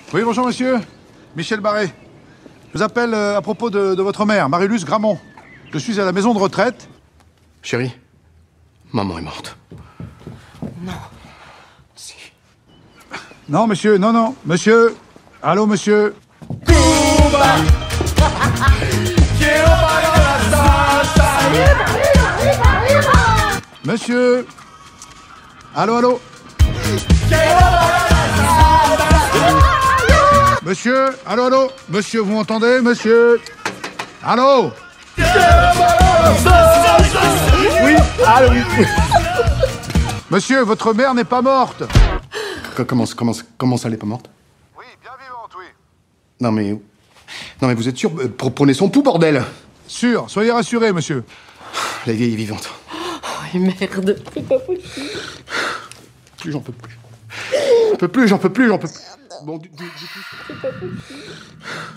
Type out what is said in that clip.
Oui, bonjour monsieur. Michel Barré. Je vous appelle à propos de votre mère, Marie-Luce Gramont. Je suis à la maison de retraite. Chérie, maman est morte. Non. Si. Non, monsieur, non. Monsieur. Allô, monsieur. Monsieur. Allô. Monsieur. Allô. Monsieur, vous m'entendez, monsieur? Allô. Oui, allô, oui. Monsieur, votre mère n'est pas morte. Comment ça, elle est pas morte? Oui, bien vivante, oui. Non, mais vous êtes sûr? Prenez son pouls, bordel! Sûr, soyez rassurés, monsieur. La vieille est vivante. Oh, merde. C'est pas possible. J'en peux plus. J'en peux plus. Bon, du coup... C'est pas possible.